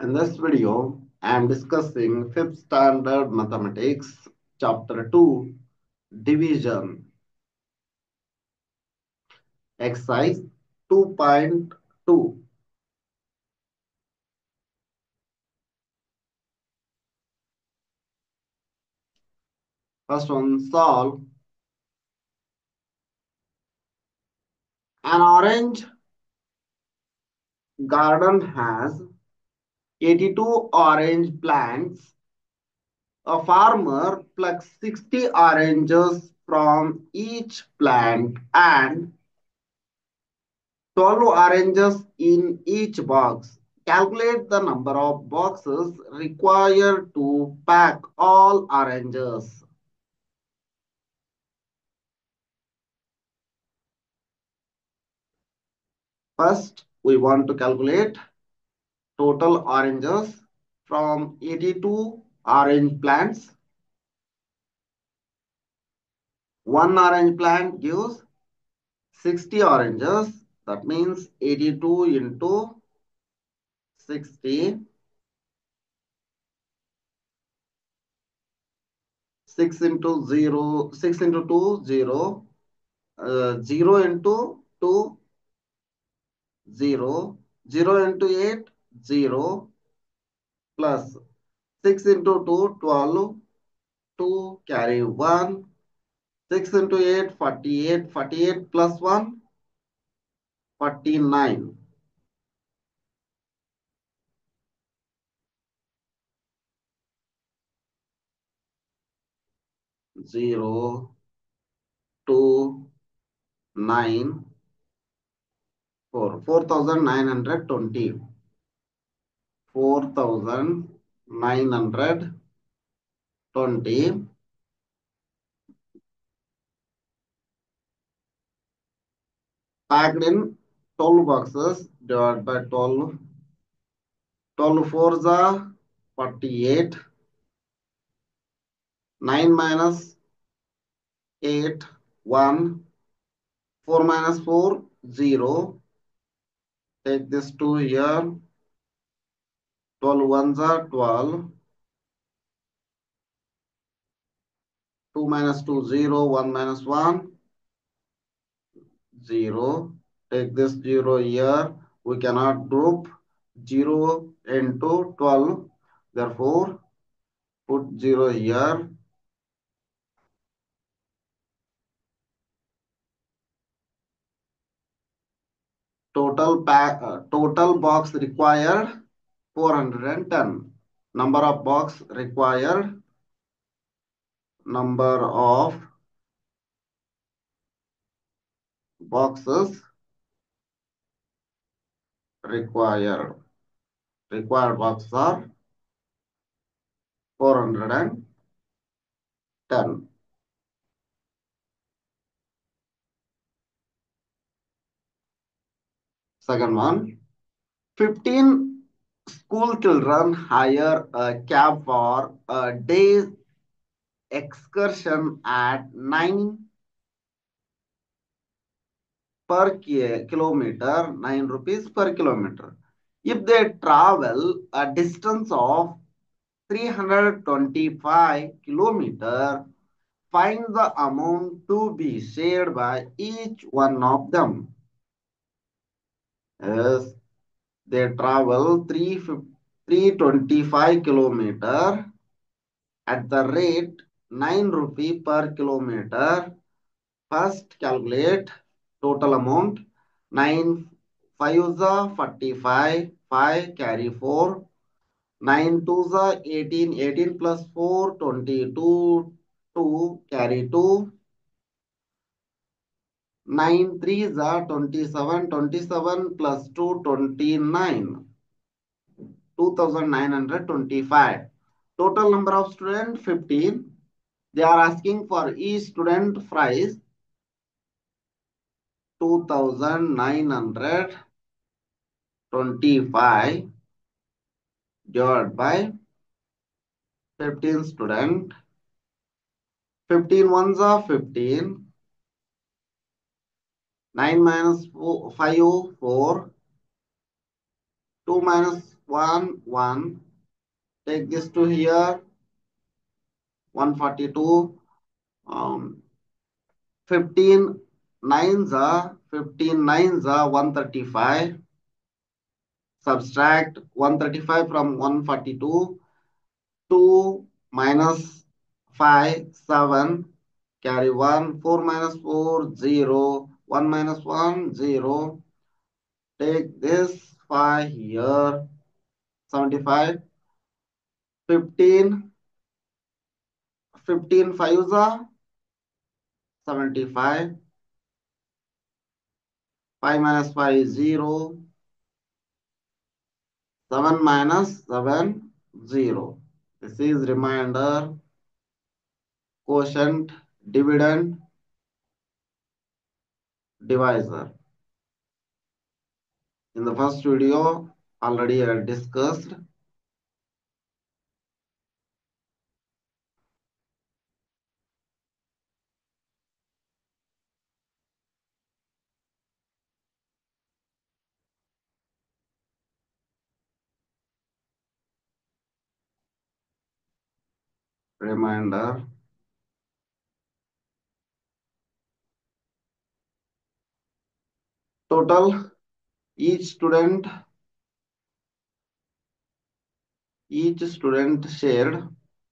In this video, I am discussing 5th standard mathematics, chapter 2, division, exercise 2.2. First one, solve. An orange garden has 82 orange plants. A farmer plucks 60 oranges from each plant and 12 oranges in each box. Calculate the number of boxes required to pack all oranges. First, we want to calculate total oranges from 82 orange plants. One orange plant gives 60 oranges. That means 82 into 60. 6 into 0, 6 into 2, 0. 0 into 2, 0. 0 into 8, 0. Plus 6 into 2, 12. 2 carry 1. 6 into 8, 48. 48 plus 1, 49. 0, 2, 9, 4. 4,920. 4,920 packed in 12 boxes divided by 12. 12 fours are 48. 9 minus 8, 1. 4 minus 4, 0. Take this 2 here. 12 ones are 12. 2 minus 2, 0. 1 minus 1, 0. Take this 0 here. We cannot group 0 into 12. Therefore, put 0 here. Total box required 410. Number of box required. Number of boxes required. Required boxes are 410. Second one, 15 school children hire a cab for a day's excursion at 9 per kilometer, 9 rupees per kilometer. If they travel a distance of 325 kilometer, find the amount to be shared by each one of them. Yes, they travel 325 kilometer at the rate 9 rupee per kilometer. First calculate total amount. 9 5s are 45, 5 carry 4. 9 2s are 18, 18 plus 4, 22, 2 carry 2. 9 3s are 27, 27 plus 2, 29. 2,925. Total number of students 15. They are asking for each student price 2,925 divided by 15 student. 15 ones are 15. 9 minus 4, 5, 4. 2 minus 1, 1. Take this to here, 142. 15 nines are 135. Subtract 135 from 142. 2 minus 5, 7. Carry 1. 4 minus 4, 0. 1 minus 1, 0. Take this 5 here. 75. 15. 15 fives are 75. 5 minus 5 is 0. 7 minus 7, 0. This is remainder, quotient, dividend, divisor. In the first video, already I discussed. Reminder. Total, each student shared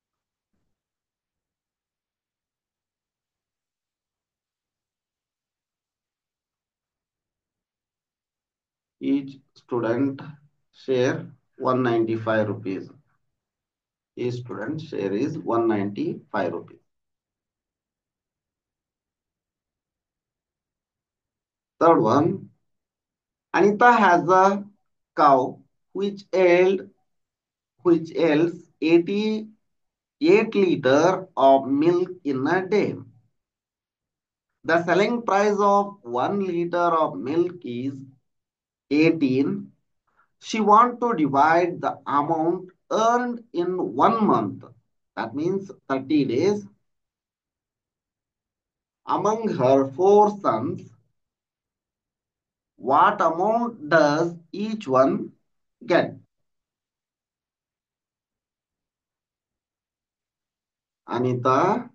each student share 195 rupees. Each student share is 195 rupees. Third one, Anita has a cow which yields 88 liters of milk in a day. The selling price of 1 liter of milk is 18. She wants to divide the amount earned in 1 month. That means 30 days. Among her 4 sons, what amount does each one get? Anita,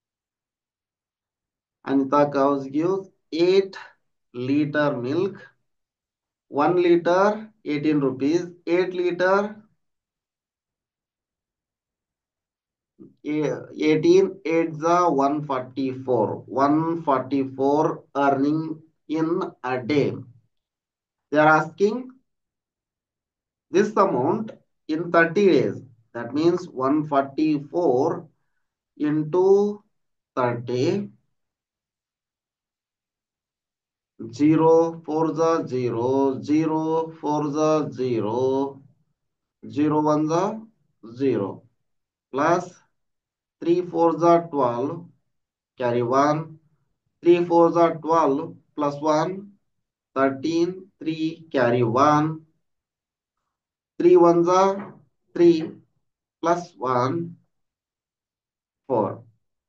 Anita cows gives 8 liter milk. 1 liter, 18 rupees. 8 liter, 18, 8 is 144. 144 earning in a day. They are asking this amount in 30 days. That means 144 into 30. 0, 4 is 0. 0, 4 is 0. 0, 1 is 0. Plus 3, 4 is 12. Carry 1. 3, 4 is 12. Plus 1. 13. 3. Carry 1. 3 ones are 3 plus 1, 4.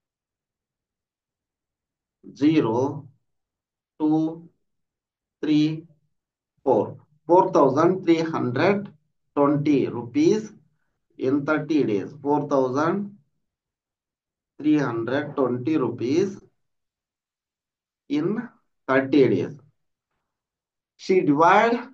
0, 2, 3, 4. 4,320 rupees in 30 days. 4,320 rupees in 30 days. She divide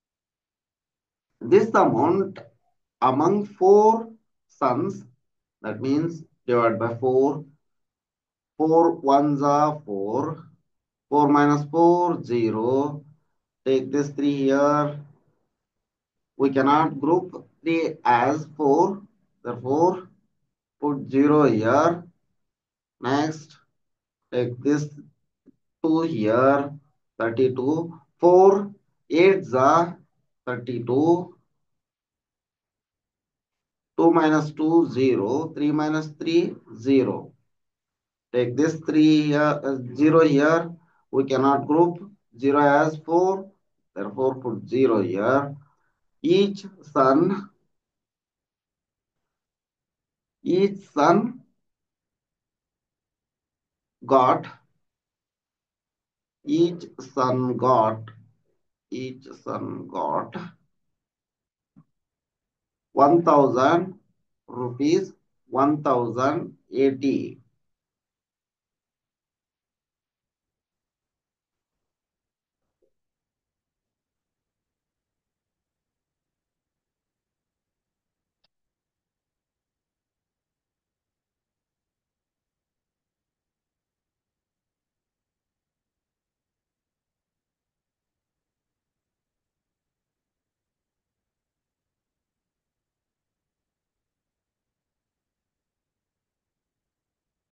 this amount among 4 sons. That means divide by 4. 4 ones are 4. 4 minus 4, 0. Take this 3 here. We cannot group 3 as 4. Therefore, put 0 here. Next, take this 2 here. 32. 4 8s are 32. 2 minus 2, 0. 3 minus 3, 0. Take this 3 here, 0 here. We cannot group 0 as 4. Therefore, put 0 here. Each son each son got each son got 1000 rupees 1080.